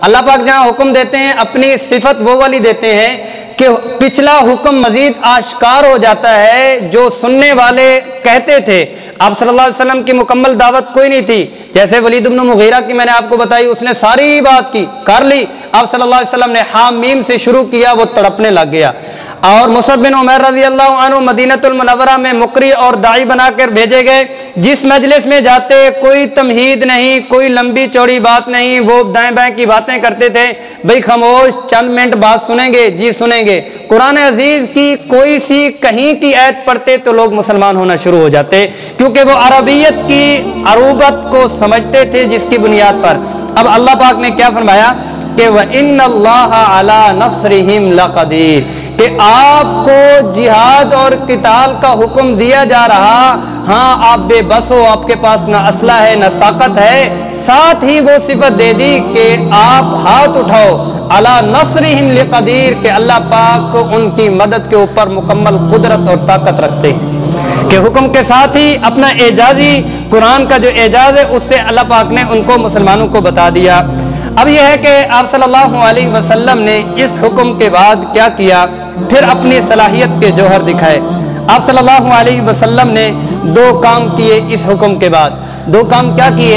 اللہ پاک جہاں حکم دیتے ہیں اپنی صفت وہ والی دیتے ہیں کہ پچھلا حکم مزید آشکار ہو جاتا ہے جو سننے والے کہتے تھے آپ صلی اللہ علیہ وسلم کی مکمل دعوت کوئی نہیں تھی، جیسے ولید بن مغیرہ کی میں نے آپ کو بتائی، اس نے ساری بات کی کر لی، آپ صلی اللہ علیہ وسلم نے حام میم سے شروع کیا، وہ تڑپنے لگ گیا۔ اور مصعب بن عمیر رضی اللہ عنہ مدینہ المنورہ میں مقری اور داعی بنا کر بھیجے گئے، جس مجلس میں جاتے کوئی تمہید نہیں، کوئی لمبی چوڑی بات نہیں، وہ دائیں بائیں کی باتیں کرتے تھے، بھئی خاموش چند منٹ بات سنیں گے، جی سنیں گے۔ قرآن عزیز کی کوئی سی کہیں کی آیت پڑھتے تو لوگ مسلمان ہونا شروع ہو جاتے، کیونکہ وہ عربیت کی عروبت کو سمجھتے تھے جس کی بنیاد پر۔ اب اللہ پاک نے کیا فرمایا کہ وَإِنَّ اللَّهَ عَلَى نَصْرِهِمْ لَقَدِيرٌ، کہ آپ کو جہاد اور قتال کا حکم دیا جا رہا، ہاں آپ بے بس ہو، آپ کے پاس نہ اسلحہ ہے نہ طاقت ہے، ساتھ ہی وہ صفت دے دی کہ آپ ہاتھ اٹھاؤ، علی نصرہم لقدیر، کہ اللہ پاک ان کی مدد کے اوپر مکمل قدرت اور طاقت رکھتے ہیں، کہ حکم کے ساتھ ہی اپنا اعجازی قرآن کا جو اعجاز ہے اس سے اللہ پاک نے ان کو مسلمانوں کو بتا دیا۔ اب یہ ہے کہ آپ صلی اللہ علیہ وسلم نے اس حکم کے بعد کیا کیا، پھر اپنی صلاحیت کے جوہر دکھائے۔ آپ صلی اللہ علیہ وسلم نے دو کام کیے اس حکم کے بعد۔ دو کام کیا کیے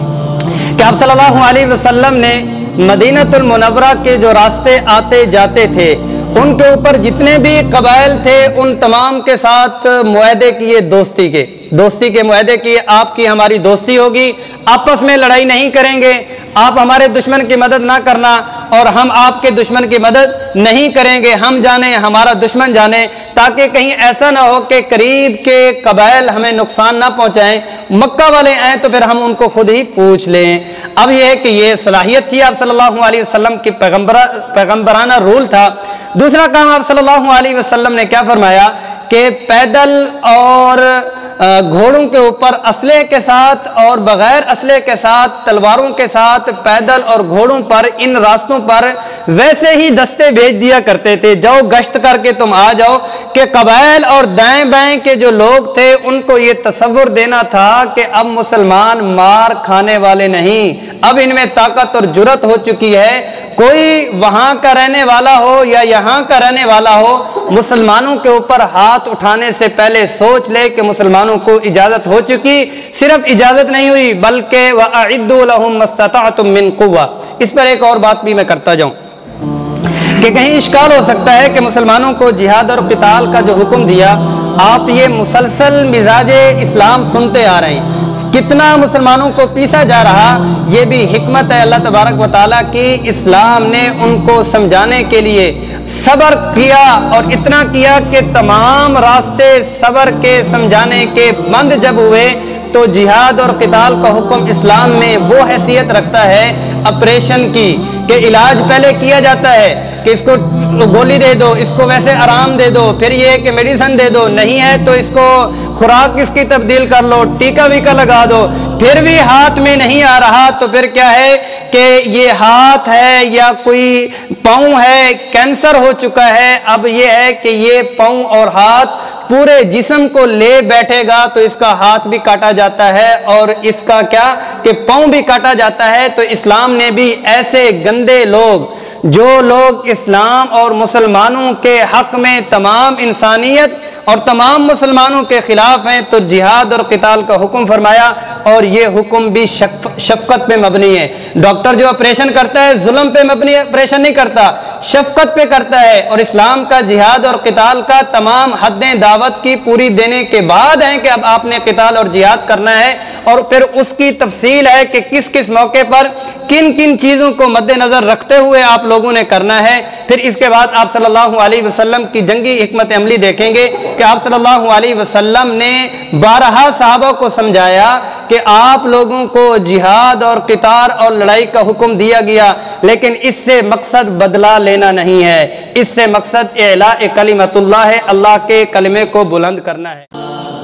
کہ آپ صلی اللہ علیہ وسلم نے مدینہ المنورہ کے جو راستے آتے جاتے تھے ان کے اوپر جتنے بھی قبائل تھے ان تمام کے ساتھ معاہدے کیے، دوستی کے معاہدے کیے، آپ کی ہماری دوستی ہوگی، آپس میں لڑائی نہیں کریں گے، آپ ہمارے دشمن کی مدد نہ کرنا اور ہم آپ کے دشمن کی مدد نہیں کریں گے، ہم جانیں ہمارا دشمن جانے، تاکہ کہیں ایسا نہ ہو کہ قریب کے قبائل ہمیں نقصان نہ پہنچائیں، مکہ والے آئیں تو پھر ہم ان کو خود ہی پوچھ لیں۔ اب یہ ہے کہ یہ صلاحیت تھی آپ صلی اللہ علیہ وسلم کی پیغمبرانہ رول تھا۔ دوسرا کام آپ صلی اللہ علیہ وسلم نے کیا فرمایا کہ پیدل اور گھوڑوں کے اوپر اسلحے کے ساتھ اور بغیر اسلحے کے ساتھ، تلواروں کے ساتھ، پیدل اور گھوڑوں پر ان راستوں پر ویسے ہی دستے بھیج دیا کرتے تھے، جاؤ گشت کر کے تم آ جاؤ، کہ قبائل اور دائیں بائیں کے جو لوگ تھے ان کو یہ تصور دینا تھا کہ اب مسلمان مار کھانے والے نہیں، اب ان میں طاقت اور جرأت ہو چکی ہے، کوئی وہاں کا رہنے والا ہو یا یہاں کا رہنے والا ہو، مسلمانوں کے اوپر ہاتھ اٹھانے سے پہلے سوچ لے کہ مسلمانوں کو اجازت ہو چکی، صرف اجازت نہیں ہوئی بلکہ وَأَعِدُّوا لَهُم مَّا اسْتَطَعْتُم مِّن قُوَّةٍ۔ اس پر ایک اور بات بھی میں کرتا جاؤں کہ کہیں اشکال ہو سکتا ہے کہ مسلمانوں کو جہاد اور قتال کا جو حکم دیا، آپ یہ مسلسل مزاج اسلام سنتے آ رہے ہیں، کتنا مسلمانوں کو پیسا جا رہا، یہ بھی حکمت ہے اللہ تبارک و تعالیٰ کی۔ اسلام نے ان کو سمجھانے کے لیے صبر کیا اور اتنا کیا کہ تمام راستے صبر کے سمجھانے کے بند جب ہوئے تو جہاد اور قتال کا حکم اسلام میں وہ حیثیت رکھتا ہے آپریشن کی، کہ علاج پہلے کیا جاتا ہے کہ اس کو گولی دے دو، اس کو ویسے آرام دے دو، پھر یہ کہ میڈیسن دے دو، نہیں ہے تو اس کو خوراک اس کی تبدیل کر لو، ٹیکا ویکا لگا دو، پھر بھی ہاتھ میں نہیں آ رہا تو پھر کیا ہے کہ یہ ہاتھ ہے یا کوئی پاؤں ہے، کینسر ہو چکا ہے، اب یہ ہے کہ یہ پاؤں اور ہاتھ پورے جسم کو لے بیٹھے گا تو اس کا ہاتھ بھی کاٹا جاتا ہے اور اس کا کیا کہ پاؤں بھی کاٹا جاتا ہے۔ تو اسلام نے بھی ایسے گندے لوگ، جو لوگ اسلام اور مسلمانوں کے حق میں تمام انسانیت اور تمام مسلمانوں کے خلاف ہیں، تو جہاد اور قتال کا حکم فرمایا، اور یہ حکم بھی شفقت پہ مبنی ہے۔ ڈاکٹر جو آپریشن کرتا ہے ظلم پہ مبنی آپریشن نہیں کرتا، شفقت پہ کرتا ہے، اور اسلام کا جہاد اور قتال کا تمام حدیں دعوت کی پوری دینے کے بعد ہیں کہ اب آپ نے قتال اور جہاد کرنا ہے، اور پھر اس کی تفصیل ہے کہ کس کس موقع پر کن کن چیزوں کو مد نظر رکھتے ہوئے آپ لوگوں نے کرنا ہے۔ پھر اس کے بعد آپ صلی اللہ علیہ وسلم کی جنگی حکمت عملی دیکھیں گے کہ آپ صلی اللہ علیہ وسلم نے بارہا صحابہ کو سمجھایا کہ آپ لوگوں کو جہاد اور قتال اور لڑائی کا حکم دیا گیا، لیکن اس سے مقصد بدلہ لینا نہیں ہے، اس سے مقصد اعلاء کلمت اللہ ہے، اللہ کے کلمے کو بلند کرنا ہے۔